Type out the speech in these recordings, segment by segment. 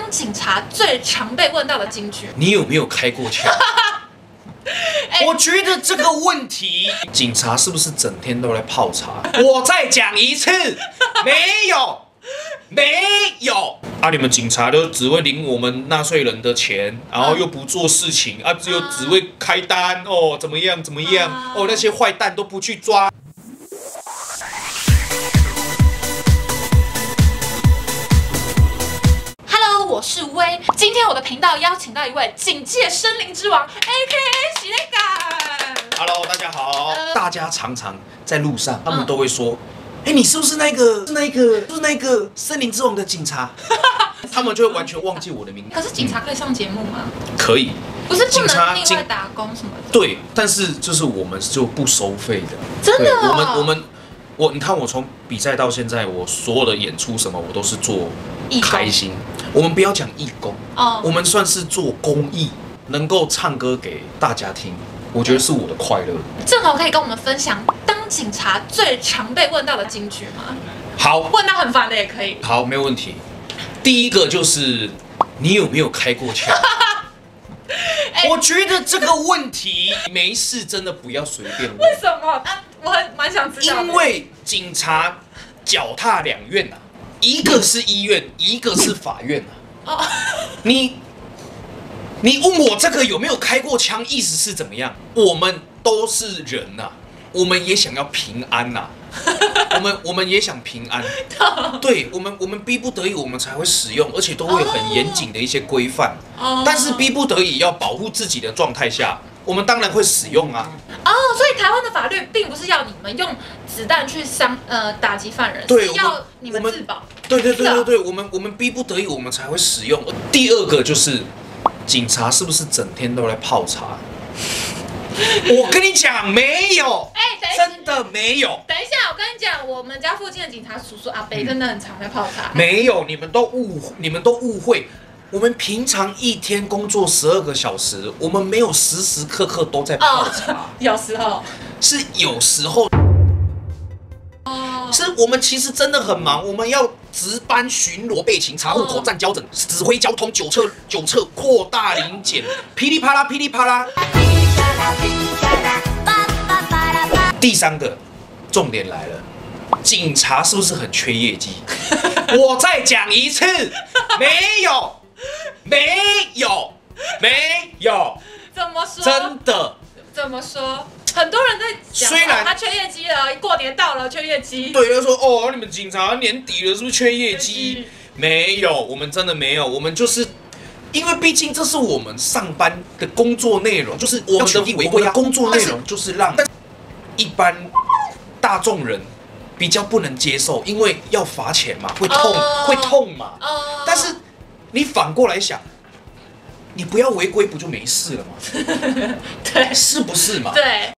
警察最常被问到的金句， 你有没有开过枪？我觉得这个问题，警察是不是整天都在泡茶？我再讲一次，没有，没有啊！你们警察都只会领我们纳税人的钱，然后又不做事情啊，只会开单哦，怎么样怎么样哦，那些坏蛋都不去抓。 我是薇，今天我的频道邀请到一位警界森林之王 ，A.K.A. 喜内感。 Hello， 大家好。大家常常在路上，他们都会说：“哎，你是不是那个森林之王的警察？”他们就会完全忘记我的名字。 可是警察可以上节目吗？ 可以， 不是不能另外打工什么的。 对，但是就是我们就不收费的。 真的哦？ 你看我从比赛到现在，我所有的演出什么，我都是做开心。我们不要讲义工，我们算是做公益，能够唱歌给大家听，我觉得是我的快乐。 正好可以跟我们分享当警察最常被问到的金句吗？ 好， 问到很烦的也可以。 好，没有问题。第一个就是你有没有开过枪？我觉得这个问题没事，真的不要随便问。 为什么？我蛮想知道的。 因为警察脚踏两院啊。一个是医院，一个是法院啊。你问我这个有没有开过枪，意思是怎么样？我们都是人呐，我们也想要平安呐。我们也想平安。对，我们逼不得已我们才会使用，而且都会有很严谨的一些规范。但是逼不得已要保护自己的状态下，我们当然会使用啊。 所以台湾的法律并不是要你们用子弹去打击犯人， 对， 是要你们自保。 对，我们逼不得已我们才会使用。第二个就是警察是不是整天都在泡茶？我跟你讲，没有，真的没有。 等一下，我跟你讲，我们家附近的警察叔叔阿伯真的很常在泡茶。 没有，你们都误会。我们平常一天工作12个小时，我们没有时时刻刻都在泡茶。 有时候是有时候。是我们其实真的很忙，我们要值班巡逻、备勤、查户口、站交整、指挥交通、酒测、扩大临检，噼里啪啦，噼里啪啦。第三个重点来了，警察是不是很缺业绩？我再讲一次，没有。 怎么说？ 真的？ 怎么说？很多人在讲，虽然他缺业绩了，过年到了缺业绩。 对，他说你们警察年底了，是不是缺业绩？没有，我们真的没有，我们就是因为毕竟这是我们上班的工作内容，就是我们的违规啊，工作内容就是让一般大众人比较不能接受，因为要罚钱嘛，会痛嘛。但是你反过来想。你不要违规，不就没事了吗？ 对， 是不是嘛？ 对。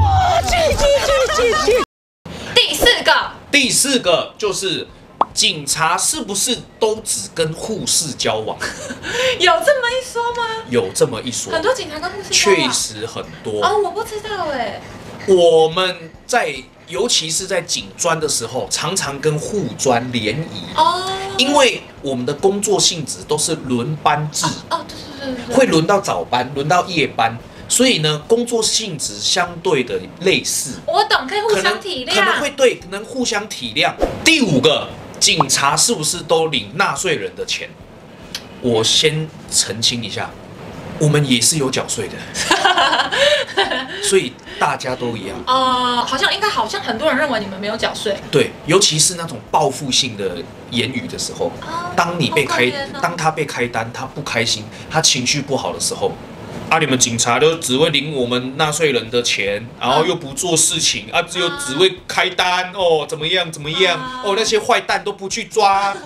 第四个就是警察是不是都只跟护士交往？有这么一说吗？ 有这么一说， 很多警察跟护士交往， 确实很多。 我不知道哎。 我们尤其是在警专的时候，常常跟护专联谊。因为我们的工作性质都是轮班制。对，会轮到早班，轮到夜班，所以呢，工作性质相对的类似。 我懂，可以互相体谅， 可能互相体谅。第五个，警察是不是都领纳税人的钱？我先澄清一下，我们也是有缴税的，所以大家都一样。 好像很多人认为你们没有缴税。 对，尤其是那种报复性的言语的时候，当他被开单，他不开心，他情绪不好的时候，你们警察都只会领我们纳税人的钱，然后又不做事情只会开单怎么样那些坏蛋都不去抓，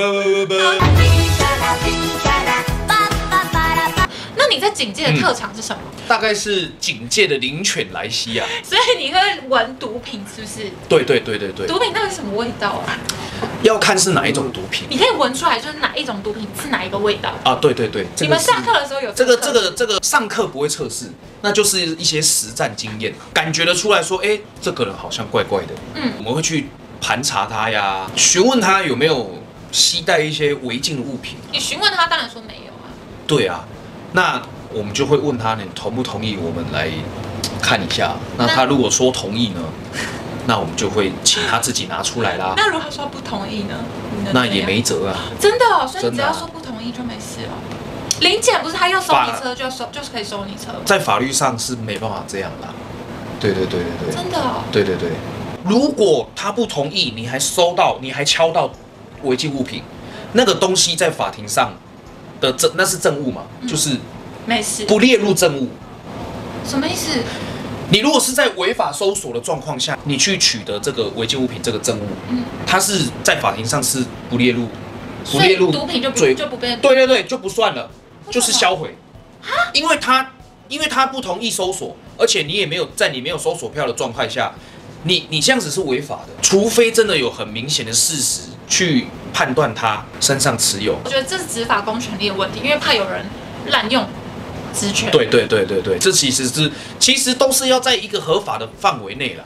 那你在警界的特长是什么？ 大概是警界的灵犬莱西啊。 所以你会闻毒品是不是？对。毒品到底是什么味道啊？ 要看是哪一种毒品。 你可以闻出来，就是哪一种毒品是哪一个味道啊？对。 你们上课的时候有这个上课不会测试，那就是一些实战经验，感觉得出来说，这个人好像怪怪的。我们会去盘查他呀，询问他有没有携带一些违禁的物品。 你询问他，当然说没有啊。 对啊，那我们就会问他，你同不同意我们来看一下？那他如果说同意呢，那我们就会请他自己拿出来啦。 那如果说不同意呢？ 那也没辙啊。 真的哦，所以你只要说不同意就没事了。零检不是他要收你车就是可以收你车， 在法律上是没办法这样啦。对。 真的哦。 对。如果他不同意，你还敲到违禁物品，那个东西在法庭上的那是证物嘛，就是没事， 不列入证物。 什么意思？ 你如果是在违法搜索的状况下，你去取得这个违禁物品这个证物，它是在法庭上是不列入毒品就不变， 对，就不算了，就是销毁。因为他不同意搜索，而且你也没有在你没有搜索票的状态下。你这样子是违法的，除非真的有很明显的事实去判断他身上持有。 我觉得这是执法公权力的问题，因为怕有人滥用职权。 对，这其实都是要在一个合法的范围内啦。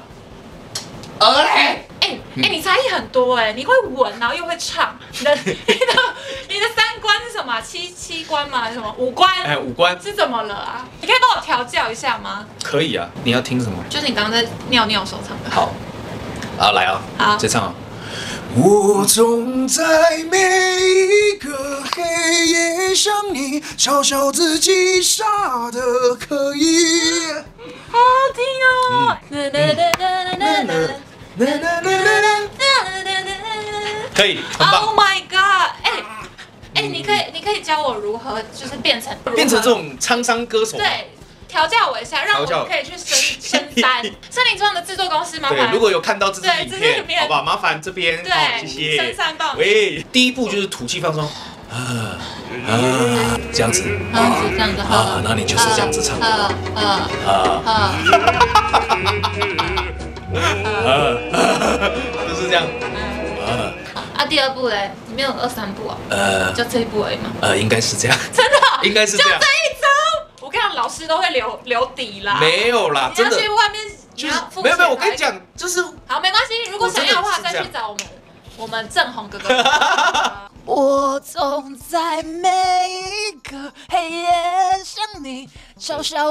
你才艺很多你会闻，然后又会唱，你的三观是什么？七关吗？还是什么五官？ 五官是怎么了啊？你可以帮我调教一下吗？ 可以啊，你要听什么？ 就是你刚刚在尿尿时候唱的。 好，来啊， 好， 再唱啊。我总在每一个黑夜想你，嘲笑自己傻的可以。 好好听哦。 可以，很棒。 Oh my god！ 你可以教我如何就是变成这种沧桑歌手。 对，调教我一下，让我可以去升山。森林中的制作公司麻烦。 对，如果有看到这支影片，好不好？麻烦这边， 对， 谢谢。 升山棒。 喂，第一步就是吐气放松。这样子。 这样子。 那你就是这样子唱的。就是这样。 第二部嘞，你没有2、3部啊？就这一部而已吗？ 应该是这样。 真的？ 应该是这样。 就这一招，我跟你讲，老师都会留底啦。 没有啦，真的。 你要去外面， 就是没有，我跟你讲，就是好，没关系。如果想要的话，再去找我们正红哥哥。我总在每一个黑夜想你，嘲笑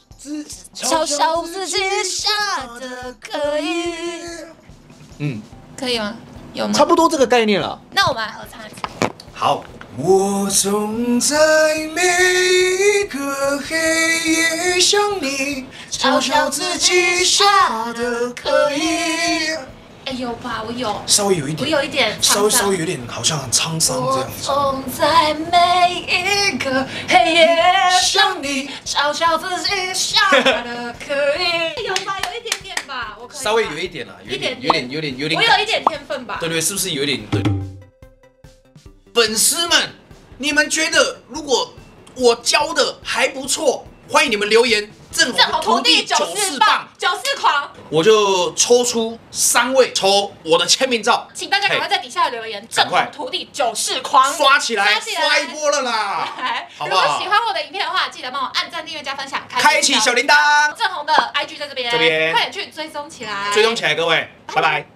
自己傻的可以。可以吗？有吗？ 差不多这个概念了。 那我们来合唱一次。 好。我总在每一个黑夜想你，嘲笑自己傻的可以。 有吧？我有， 稍微有一点， 我有一点， 稍微有点，好像很沧桑这样子。 我总在每一个黑夜想你，嘲笑自己傻的可以。有吧？有一点点吧，我可以。 稍微有一点啦，有点。 我有一点天分吧？ 对，是不是有点？对。粉丝们，你们觉得如果我教的还不错，欢迎你们留言。正红徒弟94棒，94狂，我就抽出3位抽我的签名照， 请大家赶快在底下留言，正红徒弟94狂， 刷起来，刷一波了啦，好不好？ 如果喜欢我的影片的话，记得帮我按赞、订阅、加分享， 开启小铃铛。 正红的 IG 在这边，快点去追踪起来， 各位，拜拜。